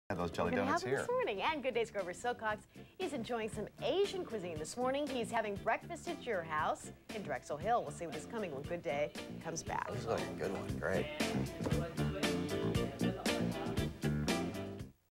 Have those jelly We're gonna donuts have them here. this morning. And Good Day's Grover Silcox. He's enjoying some Asian cuisine this morning. He's having breakfast at your house in Drexel Hill. We'll see what is coming when Good Day comes back. This is like a good one. Great.